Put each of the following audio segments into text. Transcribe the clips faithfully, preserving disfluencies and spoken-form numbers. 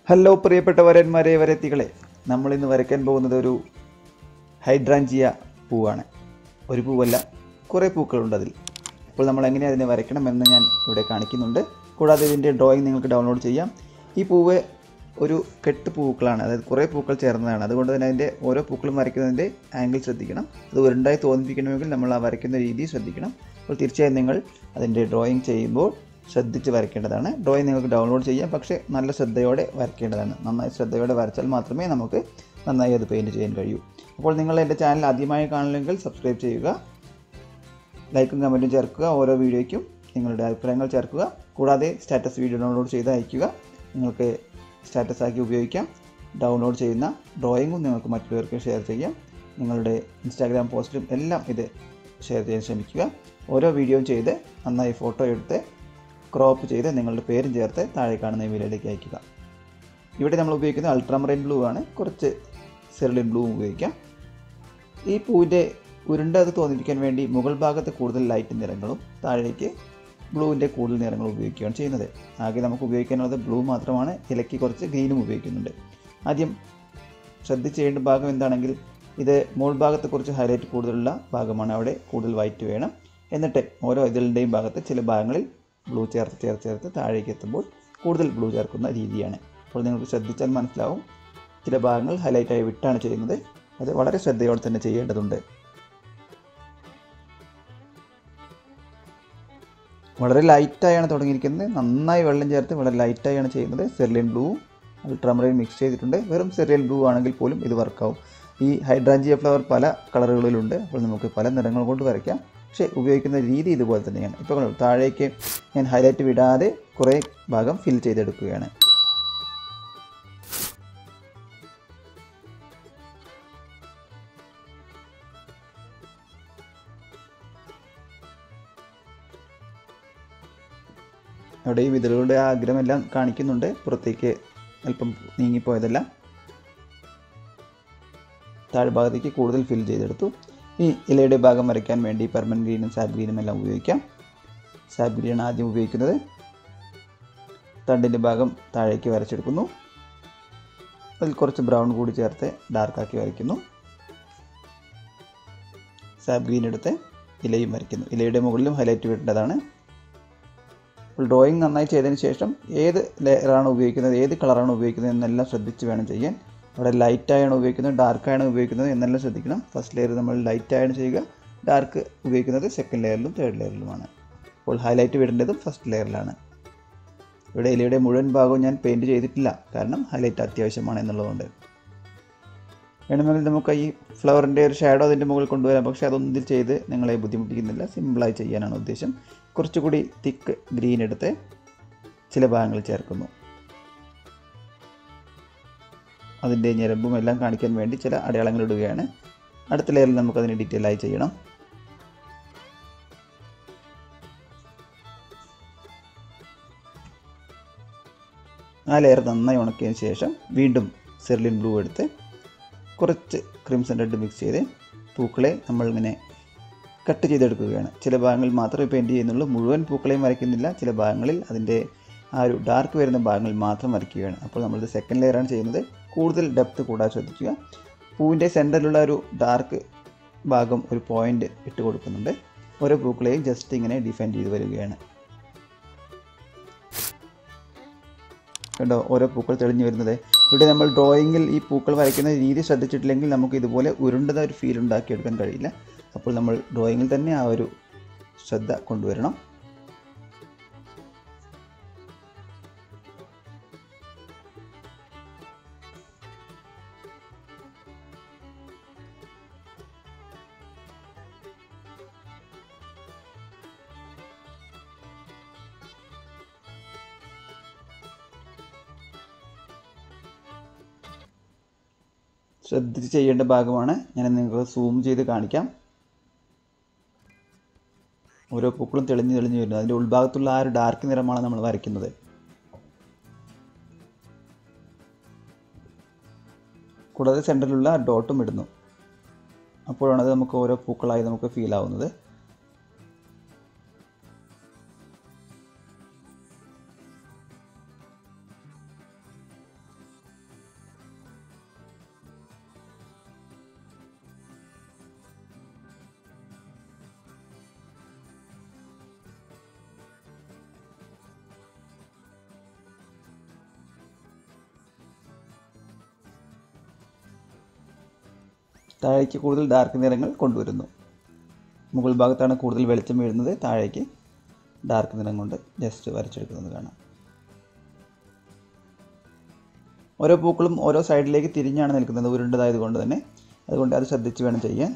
Hello പ്രിയപ്പെട്ട വരന്മാരെ വരത്തികളെ, നമ്മളിന്ന് വരയ്ക്കാൻ പോകുന്നത് ഒരു ഹൈഡ്രാഞ്ചിയ പൂവാണ്. ഒരു പൂവല്ല, കുറേ പൂക്കളുണ്ട് അതിൽ. അപ്പോൾ നമ്മൾ എങ്ങനെ അതിനെ വരയ്ക്കണമെന്ന് ഞാൻ ഇവിടെ കാണിക്കുന്നുണ്ട്. കൂടാതെ ഇതിൻ്റെ ഡ്രോയിങ് നിങ്ങൾക്ക് ഡൗൺലോഡ് ചെയ്യാം. ഈ പൂവ് ഒരു കെട്ട് പൂക്കളാണ്, അതായത് കുറേ പൂക്കൾ ചേർന്നതാണ്. അതുകൊണ്ട് തന്നെ അതിൻ്റെ ഓരോ പൂക്കളും വരയ്ക്കുന്നതിൻ്റെ ആംഗിൾ ശ്രദ്ധിക്കണം. അത് ഉരുണ്ടായി തോന്നിപ്പിക്കണമെങ്കിൽ നമ്മൾ ആ വരയ്ക്കുന്ന രീതി ശ്രദ്ധിക്കണം. അപ്പോൾ തീർച്ചയായും നിങ്ങൾ അതിൻ്റെ ഡ്രോയിങ് ചെയ്യുമ്പോൾ ശ്രദ്ധിച്ച് വരയ്ക്കേണ്ടതാണ്. ഡ്രോയിങ് നിങ്ങൾക്ക് ഡൗൺലോഡ് ചെയ്യാം, പക്ഷേ നല്ല ശ്രദ്ധയോടെ വരയ്ക്കേണ്ടതാണ്. നന്നായി ശ്രദ്ധയോടെ വരച്ചാൽ മാത്രമേ നമുക്ക് നന്നായി അത് പെയിൻറ്റ് ചെയ്യാൻ കഴിയൂ. അപ്പോൾ നിങ്ങൾ എൻ്റെ ചാനൽ ആദ്യമായി കാണണമെങ്കിൽ സബ്സ്ക്രൈബ് ചെയ്യുക, ലൈക്കും കമൻറ്റും ചേർക്കുക, ഓരോ വീഡിയോയ്ക്കും നിങ്ങളുടെ അഭിപ്രായങ്ങൾ ചേർക്കുക. കൂടാതെ സ്റ്റാറ്റസ് വീഡിയോ ഡൗൺലോഡ് ചെയ്ത് അയയ്ക്കുക. നിങ്ങൾക്ക് സ്റ്റാറ്റസ് ആക്കി ഉപയോഗിക്കാം. ഡൗൺലോഡ് ചെയ്യുന്ന ഡ്രോയിങ്ങും നിങ്ങൾക്ക് മറ്റുള്ളവർക്ക് ഷെയർ ചെയ്യാം. നിങ്ങളുടെ ഇൻസ്റ്റാഗ്രാം പോസ്റ്റിലും എല്ലാം ഇത് ഷെയർ ചെയ്യാൻ ശ്രമിക്കുക. ഓരോ വീഡിയോയും ചെയ്ത് നന്നായി ഫോട്ടോ എടുത്ത് ക്രോപ്പ് ചെയ്ത് നിങ്ങളുടെ പേരും ചേർത്ത് താഴെ കാണുന്ന ഇമെയിലിലേക്ക് അയയ്ക്കുക. ഇവിടെ നമ്മൾ ഉപയോഗിക്കുന്നത് അൾട്രാമറൈൻ ബ്ലൂ ആണ്. കുറച്ച് സെറിലിൻ ബ്ലൂ ഉപയോഗിക്കാം. ഈ പൂവിൻ്റെ ഉരുണ്ടത് തോന്നിപ്പിക്കാൻ വേണ്ടി മുകൾ ഭാഗത്ത് കൂടുതൽ ലൈറ്റ് നിറങ്ങളും താഴേക്ക് ബ്ലൂവിൻ്റെ കൂടുതൽ നിറങ്ങളും ഉപയോഗിക്കുകയാണ് ചെയ്യുന്നത്. ആകെ നമുക്ക് ഉപയോഗിക്കാനുള്ളത് ബ്ലൂ മാത്രമാണ്. ഇലയ്ക്ക് കുറച്ച് ഗ്രീനും ഉപയോഗിക്കുന്നുണ്ട്. ആദ്യം ശ്രദ്ധിച്ചേണ്ട ഭാഗം എന്താണെങ്കിൽ, ഇത് മുകൾ ഭാഗത്ത് കുറച്ച് ഹൈലൈറ്റ് കൂടുതലുള്ള ഭാഗമാണ്. അവിടെ കൂടുതൽ വൈറ്റ് വേണം. എന്നിട്ട് ഓരോ ഇതിലിൻ്റെയും ഭാഗത്ത് ചില ഭാഗങ്ങളിൽ ബ്ലൂ ചേർത്ത് ചേർത്ത് ചേർത്ത് താഴേക്ക് എത്തുമ്പോൾ കൂടുതൽ ബ്ലൂ ചേർക്കുന്ന രീതിയാണ്. അപ്പോൾ നിങ്ങൾക്ക് ശ്രദ്ധിച്ചാൽ മനസ്സിലാവും, ചില ഭാഗങ്ങൾ ഹൈലൈറ്റായി വിട്ടാണ് ചെയ്യുന്നത്. അത് വളരെ ശ്രദ്ധയോടെ തന്നെ ചെയ്യേണ്ടതുണ്ട്. വളരെ ലൈറ്റായാണ് തുടങ്ങിയിരിക്കുന്നത്. നന്നായി വെള്ളം ചേർത്ത് വളരെ ലൈറ്റായാണ് ചെയ്യുന്നത്. സെറിലിൻ ബ്ലൂ അൾട്രാമറൈൻ മിക്സ് ചെയ്തിട്ടുണ്ട്. വെറും സെറിലിൻ ബ്ലൂ ആണെങ്കിൽ പോലും ഇത് വർക്കാവും. ഈ ഹൈഡ്രാഞ്ചിയ ഫ്ലവർ പല കളറുകളിലുണ്ട്. അപ്പോൾ നമുക്ക് പല നിറങ്ങൾ കൊണ്ട് വരയ്ക്കാം. പക്ഷേ ഉപയോഗിക്കുന്ന രീതി ഇതുപോലെ തന്നെയാണ്. ഇപ്പോൾ താഴേക്ക് ഞാൻ ഹൈലൈറ്റ് വിടാതെ കുറേ ഭാഗം ഫിൽ ചെയ്തെടുക്കുകയാണ്. അവിടെ ഈ വിതലുകളുടെ ആ അഗ്രമെല്ലാം കാണിക്കുന്നുണ്ട്. പുറത്തേക്ക് അല്പം നീങ്ങിപ്പോയതെല്ലാം താഴ്ഭാഗത്തേക്ക് കൂടുതൽ ഫിൽ ചെയ്തെടുത്തു. ഈ ഇലയുടെ ഭാഗം വരയ്ക്കാൻ വേണ്ടി പെർമനൻറ്റ് ഗ്രീനും സാബ് ഗ്രീനും എല്ലാം ഉപയോഗിക്കാം. സാബ് ഗ്രീനാണ് ആദ്യം ഉപയോഗിക്കുന്നത്. തണ്ടിൻ്റെ ഭാഗം താഴേക്ക് വരച്ചെടുക്കുന്നു. അതിൽ കുറച്ച് ബ്രൗൺ കൂടി ചേർത്ത് ഡാർക്കാക്കി വരയ്ക്കുന്നു. സാബ് ഗ്രീൻ എടുത്ത് ഇലയും വരയ്ക്കുന്നു. ഇലയുടെ മുകളിലും ഹൈലൈറ്റ് വിടേണ്ടതാണ്. അപ്പോൾ ഡ്രോയിങ് നന്നായി ചെയ്തതിന് ശേഷം ഏത് ലെയറാണ് ഉപയോഗിക്കുന്നത്, ഏത് കളറാണ് ഉപയോഗിക്കുന്നത് എന്നെല്ലാം ശ്രദ്ധിച്ച് വേണം ചെയ്യാൻ. അവിടെ ലൈറ്റായാണ് ഉപയോഗിക്കുന്നത്, ഡാർക്കായാണ് ഉപയോഗിക്കുന്നത് എന്നെല്ലാം ശ്രദ്ധിക്കണം. ഫസ്റ്റ് ലെയർ നമ്മൾ ലൈറ്റായാണ് ചെയ്യുക, ഡാർക്ക് ഉപയോഗിക്കുന്നത് സെക്കൻഡ് ലെയറിലും തേർഡ് ലെയറിലുമാണ്. അപ്പോൾ ഹൈലൈറ്റ് വിടേണ്ടതും ഫസ്റ്റ് ലെയറിലാണ്. ഇവിടെ ഇലയുടെ മുഴുവൻ ഭാഗവും ഞാൻ പെയിൻറ്റ് ചെയ്തിട്ടില്ല, കാരണം ഹൈലൈറ്റ് അത്യാവശ്യമാണ് എന്നുള്ളതുകൊണ്ട്. വേണമെങ്കിൽ നമുക്ക് ഈ ഫ്ലവറിൻ്റെ ഒരു ഷാഡോ അതിൻ്റെ മുകളിൽ കൊണ്ടുവരാം, പക്ഷേ അതൊന്നും ഇതിൽ ചെയ്ത് നിങ്ങളെ ബുദ്ധിമുട്ടിക്കുന്നില്ല. സിമ്പിളായി ചെയ്യാനാണ് ഉദ്ദേശം. കുറച്ചുകൂടി തിക്ക് ഗ്രീൻ എടുത്ത് ചില ഭാഗങ്ങൾ ചേർക്കുന്നു. അതിൻ്റെ ഞരമ്പും എല്ലാം കാണിക്കാൻ വേണ്ടി ചില അടയാളങ്ങൾ ഇടുകയാണ്. അടുത്ത ലെയറിൽ നമുക്കതിന് ഡീറ്റെയിൽ ആയി ചെയ്യണം. ആ ലെയർ നന്നായി ഉണക്കിയതിന് ശേഷം വീണ്ടും സെറിലിൻ ബ്ലൂ എടുത്ത് കുറച്ച് ക്രിംസൺ റെഡ് മിക്സ് ചെയ്ത് പൂക്കളെ നമ്മളിങ്ങനെ കട്ട് ചെയ്തെടുക്കുകയാണ്. ചില ഭാഗങ്ങളിൽ മാത്രമേ പെയിൻറ്റ് ചെയ്യുന്നുള്ളൂ, മുഴുവൻ പൂക്കളെയും വരയ്ക്കുന്നില്ല. ചില ഭാഗങ്ങളിൽ അതിൻ്റെ ആ ഒരു ഡാർക്ക് വരുന്ന ഭാഗങ്ങളിൽ മാത്രം വരയ്ക്കുകയാണ്. അപ്പോൾ നമ്മളിത് സെക്കൻഡ് ലെയറാണ് ചെയ്യുന്നത്. കൂടുതൽ ഡെപ്ത് കൂടാതെ ശ്രദ്ധിക്കുക. പൂവിൻ്റെ സെൻറ്ററിലുള്ള ഒരു ഡാർക്ക് ഭാഗം ഒരു പോയിൻ്റ് ഇട്ട് കൊടുക്കുന്നുണ്ട്. ഓരോ പൂക്കളെയും ജസ്റ്റ് ഇങ്ങനെ ഡിഫൈൻ ചെയ്ത് വരികയാണ്. കണ്ടോ, ഓരോ പൂക്കൾ തെളിഞ്ഞു വരുന്നത്. ഇവിടെ നമ്മൾ ഡ്രോയിങ്ങിൽ ഈ പൂക്കൾ വരയ്ക്കുന്ന രീതി ശ്രദ്ധിച്ചിട്ടില്ലെങ്കിൽ നമുക്ക് ഇതുപോലെ ഉരുണ്ടത ഒരു ഫീൽ ഉണ്ടാക്കിയെടുക്കാൻ കഴിയില്ല. അപ്പോൾ നമ്മൾ ഡ്രോയിങ്ങിൽ തന്നെ ആ ഒരു ശ്രദ്ധ കൊണ്ടുവരണം. ശ്രദ്ധിച്ച് ചെയ്യേണ്ട ഭാഗമാണ്. ഞാൻ നിങ്ങൾക്ക് സൂം ചെയ്ത് കാണിക്കാം. ഓരോ പൂക്കളും തെളിഞ്ഞ് തെളിഞ്ഞ് വരുന്നത്, അതിൻ്റെ ഉൾഭാഗത്തുള്ള ആ ഒരു ഡാർക്ക് നിറമാണ് നമ്മൾ വരയ്ക്കുന്നത്. കൂടാതെ സെൻറ്ററിലുള്ള ഡോട്ടും ഇടുന്നു. അപ്പോഴാണത് നമുക്ക് ഓരോ പൂക്കളായി നമുക്ക് ഫീൽ ആവുന്നത്. താഴേക്ക് കൂടുതൽ ഡാർക്ക് നിറങ്ങൾ കൊണ്ടുവരുന്നു. മുകൾ ഭാഗത്താണ് കൂടുതൽ വെളിച്ചം വീഴുന്നത്, താഴേക്ക് ഡാർക്ക് നിറം കൊണ്ട് ജസ്റ്റ് വരച്ചെടുക്കുന്നത് കാണാം. ഓരോ പൂക്കളും ഓരോ സൈഡിലേക്ക് തിരിഞ്ഞാണ് നിൽക്കുന്നത്, ഉരുണ്ടതായത് കൊണ്ട് തന്നെ. അതുകൊണ്ട് അത് ശ്രദ്ധിച്ച് വേണം ചെയ്യാൻ.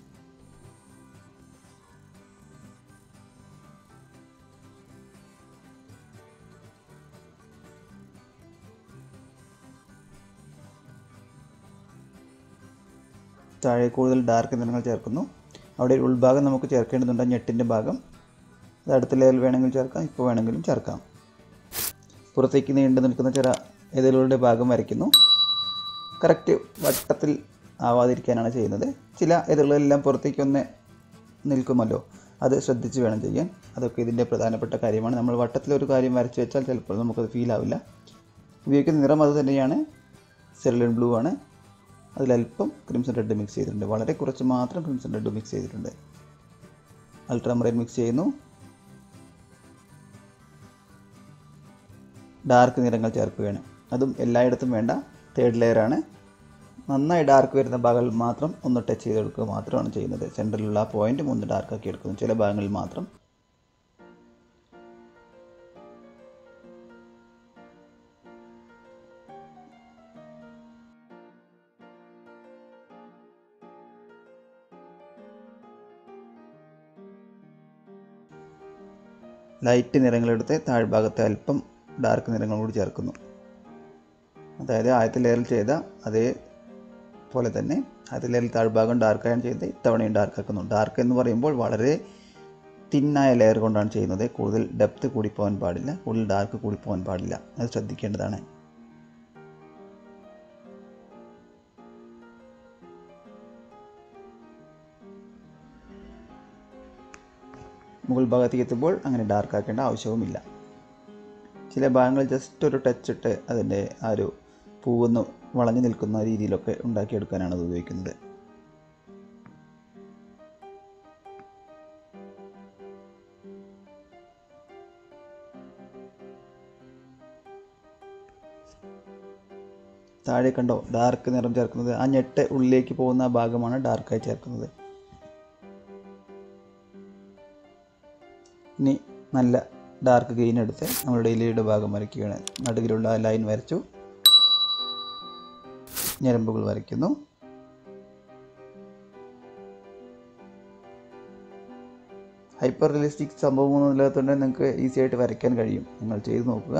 താഴെ കൂടുതൽ ഡാർക്ക് നിറങ്ങൾ ചേർക്കുന്നു. അവിടെ ഒരു ഉൾഭാഗം നമുക്ക് ചേർക്കേണ്ടതുണ്ട്, ഞെട്ടിൻ്റെ ഭാഗം. അത് അടുത്ത ലെയറിൽ വേണമെങ്കിൽ ചേർക്കാം, ഇപ്പോൾ വേണമെങ്കിലും ചേർക്കാം. പുറത്തേക്ക് നീണ്ടു നിൽക്കുന്ന ചില ഇതളുകളുടെ ഭാഗം വരയ്ക്കുന്നു. കറക്റ്റ് വട്ടത്തിൽ ആവാതിരിക്കാനാണ് ചെയ്യുന്നത്. ചില ഇതളുകളെല്ലാം പുറത്തേക്കൊന്ന് നിൽക്കുമല്ലോ, അത് ശ്രദ്ധിച്ച് വേണം ചെയ്യാൻ. അതൊക്കെ ഇതിൻ്റെ പ്രധാനപ്പെട്ട കാര്യമാണ്. നമ്മൾ വട്ടത്തിലൊരു കാര്യം വരച്ച് വെച്ചാൽ ചിലപ്പോൾ നമുക്കത് ഫീൽ ആവില്ല. ഉപയോഗിക്കുന്ന നിറം അത് തന്നെയാണ്, സെറിലിൻ ബ്ലൂ ആണ്. അതിലല്പം ക്രിംസൺ റെഡ് മിക്സ് ചെയ്തിട്ടുണ്ട്, വളരെ കുറച്ച് മാത്രം ക്രിംസൺ റെഡ് മിക്സ് ചെയ്തിട്ടുണ്ട്. അൾട്രാമറൈൻ മിക്സ് ചെയ്യുന്നു. ഡാർക്ക് നിറങ്ങൾ ചേർക്കുകയാണ്, അതും എല്ലായിടത്തും വേണ്ട, തേർഡ് ലെയറാണ്. നന്നായി ഡാർക്ക് വരുന്ന ഭാഗങ്ങളിൽ മാത്രം ഒന്ന് ടച്ച് ചെയ്തെടുക്കുക മാത്രമാണ് ചെയ്യുന്നത്. സെൻറ്ററിലുള്ള ആ പോയിൻറ്റും ഒന്ന് ഡാർക്കാക്കി എടുക്കുന്നു, ചില ഭാഗങ്ങളിൽ മാത്രം. ലൈറ്റ് നിറങ്ങളെടുത്ത് താഴ്ഭാഗത്ത് അല്പം ഡാർക്ക് നിറങ്ങൾ കൂടി ചേർക്കുന്നു. അതായത് ആദ്യത്തെ ലെയറിൽ ചെയ്ത അതേപോലെ തന്നെ ആദ്യത്തെ ലെയറിൽ താഴ്ഭാഗം ഡാർക്കായാണ് ചെയ്തത്, ഇത്തവണയും ഡാർക്കാക്കുന്നു. ഡാർക്ക് എന്ന് പറയുമ്പോൾ വളരെ തിന്നായ ലെയർ കൊണ്ടാണ് ചെയ്യുന്നത്. കൂടുതൽ ഡെപ്ത് കൂടി പോകാൻ പാടില്ല, കൂടുതൽ ഡാർക്ക് കൂടി പോകാൻ പാടില്ല, അത് ശ്രദ്ധിക്കേണ്ടതാണ്. മുകൾ ഭാഗത്തേക്ക് എത്തുമ്പോൾ അങ്ങനെ ഡാർക്ക് ആക്കേണ്ട ആവശ്യവുമില്ല. ചില ഭാഗങ്ങൾ ജസ്റ്റ് ഒരു ടച്ച് ഇട്ട് അതിൻ്റെ ആ ഒരു പൂവൊന്ന് വളഞ്ഞു നിൽക്കുന്ന രീതിയിലൊക്കെ ഉണ്ടാക്കിയെടുക്കാനാണ് അത് ഉപയോഗിക്കുന്നത്. താഴെ കണ്ടോ ഡാർക്ക് നിറം ചേർക്കുന്നത്, ആ ഞെട്ട് ഉള്ളിലേക്ക് പോകുന്ന ഭാഗമാണ് ഡാർക്കായി ചേർക്കുന്നത്. ഇനി നല്ല ഡാർക്ക് ഗ്രീൻ എടുത്ത് നമ്മുടെ ഇലയുടെ ഭാഗം വരയ്ക്കുകയാണ്. നടുവിലുള്ള ലൈൻ വരച്ചു, ഞരമ്പുകൾ വരയ്ക്കുന്നു. ഹൈപ്പർ റിയലിസ്റ്റിക് സംഭവമൊന്നും ഇല്ലാത്തതുകൊണ്ട് നിങ്ങൾക്ക് ഈസി ആയിട്ട് വരയ്ക്കാൻ കഴിയും. നിങ്ങൾ ചെയ്ത് നോക്കുക.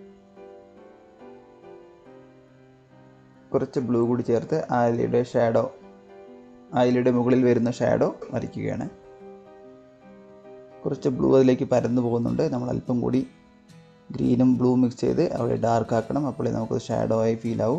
കുറച്ച് ബ്ലൂ കൂടി ചേർത്ത് ആ ഇലയുടെ ഷാഡോ, ആ ഇലയുടെ മുകളിൽ വരുന്ന ഷാഡോ വരയ്ക്കുകയാണ്. കുറച്ച് ബ്ലൂ അതിലേക്ക് പരന്നു പോകുന്നുണ്ട്. നമ്മൾ അല്പം കൂടി ഗ്രീനും ബ്ലൂ മിക്സ് ചെയ്ത് അവിടെ ഡാർക്ക് ആക്കണം, അപ്പോഴേ നമുക്ക് ഷാഡോ ആയി ഫീൽ ആവും.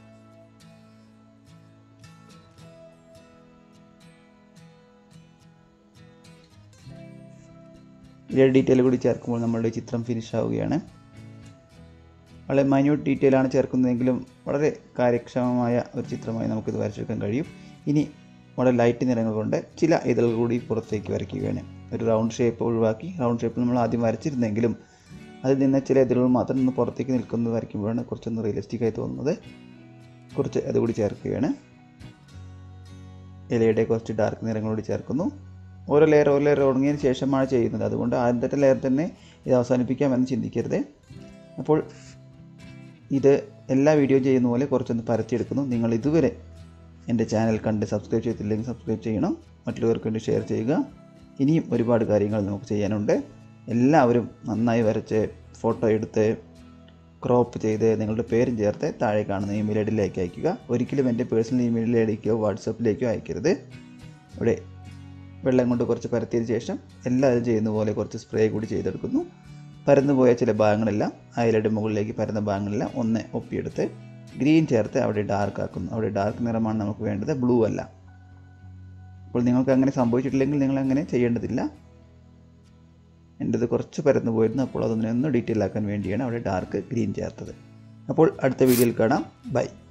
ഇതിലെ ഡീറ്റെയിൽ കൂടി ചേർക്കുമ്പോൾ നമ്മളുടെ ചിത്രം ഫിനിഷ് ആവുകയാണ്. വളരെ മൈന്യൂട്ട് ഡീറ്റെയിൽ ആണ് ചേർക്കുന്നതെങ്കിലും വളരെ കാര്യക്ഷമമായ ഒരു ചിത്രമായി നമുക്കിത് വരച്ചെടുക്കാൻ കഴിയും. ഇനി വളരെ ലൈറ്റ് നിറങ്ങൾ കൊണ്ട് ചില ഇതൾ കൂടി പുറത്തേക്ക് വരയ്ക്കുകയാണ്. ഒരു റൗണ്ട് ഷേപ്പ് ഒഴിവാക്കി, റൗണ്ട് ഷേപ്പിൽ നമ്മൾ ആദ്യം വരച്ചിരുന്നെങ്കിലും അതിൽ നിന്ന് ചില ഇതളുകൾ മാത്രം നിന്ന് പുറത്തേക്ക് നിൽക്കുന്നത് വരയ്ക്കുമ്പോഴാണ് കുറച്ചൊന്ന് റിയലിസ്റ്റിക് ആയി തോന്നുന്നത്. കുറച്ച് അതുകൂടി ചേർക്കുകയാണ്. ഇലയുടെ കുറച്ച് ഡാർക്ക് നിറങ്ങളോട് ചേർക്കുന്നു. ഓരോ ലെയർ ഓരോ ലെയർ ഉണങ്ങിയതിന് ശേഷമാണ് ചെയ്യുന്നത്, അതുകൊണ്ട് ആദ്യത്തെ ലെയർ തന്നെ ഇത് അവസാനിപ്പിക്കാമെന്ന് ചിന്തിക്കരുത്. അപ്പോൾ ഇത് എല്ലാ വീഡിയോ ചെയ്യുന്ന പോലെ കുറച്ചൊന്ന് പരത്തിയെടുക്കുന്നു. നിങ്ങൾ ഇതുവരെ എൻ്റെ ചാനൽ കണ്ട് സബ്സ്ക്രൈബ് ചെയ്തില്ലെങ്കിൽ സബ്സ്ക്രൈബ് ചെയ്യണം, മറ്റുള്ളവർക്ക് വേണ്ടി ഷെയർ ചെയ്യുക. ഇനിയും ഒരുപാട് കാര്യങ്ങൾ നമുക്ക് ചെയ്യാനുണ്ട്. എല്ലാവരും നന്നായി വരച്ച് ഫോട്ടോ എടുത്ത് ക്രോപ്പ് ചെയ്ത് നിങ്ങളുടെ പേരും ചേർത്ത് താഴെ കാണുന്ന ഇമെയിൽ ഐ ഡിയിലേക്ക് അയയ്ക്കുക. ഒരിക്കലും എൻ്റെ പേഴ്സണൽ ഇമെയിൽ ഐ ഡിക്കോ വാട്സപ്പിലേക്കോ അയക്കരുത്. ഇവിടെ വെള്ളം കൊണ്ട് കുറച്ച് പരത്തിയതിന് ശേഷം എല്ലാവരും ചെയ്യുന്ന പോലെ കുറച്ച് സ്പ്രേ കൂടി ചെയ്തെടുക്കുന്നു. പരന്നു പോയ ചില ഭാഗങ്ങളെല്ലാം അയലയുടെ മുകളിലേക്ക് പരന്ന ഭാഗങ്ങളെല്ലാം ഒന്ന് ഒപ്പിയെടുത്ത് ഗ്രീൻ ചേർത്ത് അവിടെ ഡാർക്ക് ആക്കുന്നു. അവിടെ ഡാർക്ക് നിറമാണ് നമുക്ക് വേണ്ടത്, ബ്ലൂ അല്ല. അപ്പോൾ നിങ്ങൾക്ക് അങ്ങനെ സംഭവിച്ചിട്ടില്ലെങ്കിൽ നിങ്ങൾ അങ്ങനെ ചെയ്യേണ്ടതില്ല. എൻ്റെത് കുറച്ച് പരന്നു പോയിരുന്നു, അപ്പോൾ അതൊന്ന് ഡീറ്റെയിൽ ആക്കാൻ വേണ്ടിയാണ് അവിടെ ഡാർക്ക് ഗ്രീൻ ചേർത്തത്. അപ്പോൾ അടുത്ത വീഡിയോയിൽ കാണാം. ബൈ.